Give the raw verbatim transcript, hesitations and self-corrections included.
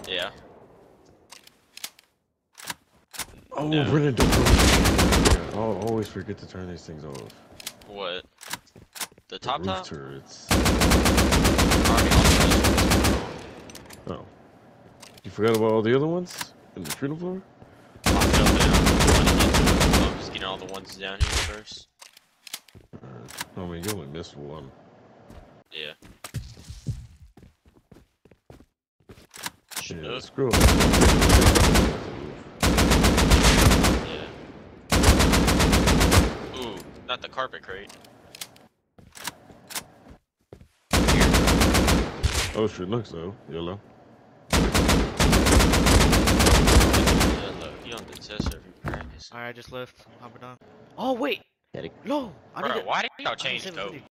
Yeah. Oh, No. Brennan, don't yeah, I'll always forget to turn these things off. What? The The top roof top? turrets. Already on. Oh. You forgot about all the other ones? In the freedom floor? I'll jump in. I'm just getting all the ones down here first. Alright. I mean, you only missed one. Yeah. Yeah, Chinook. screw it. Yeah. Ooh, not the carpet crate. Oh, shit, looks though. Yellow. Yellow. He on the test every practice. Alright, I just left. I'm hopping on. Oh, wait! No! I need Bro, to- why did y'all I need change seven code? fifty.